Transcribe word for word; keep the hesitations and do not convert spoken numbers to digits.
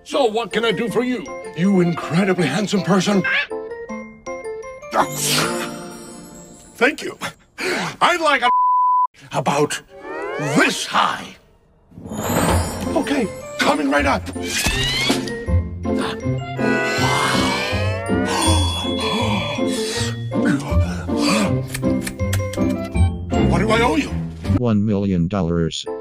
So what can I do for you, you incredibly handsome person? Thank you. I'd like a about this high. Okay, coming right up. What do I owe you? One million dollars.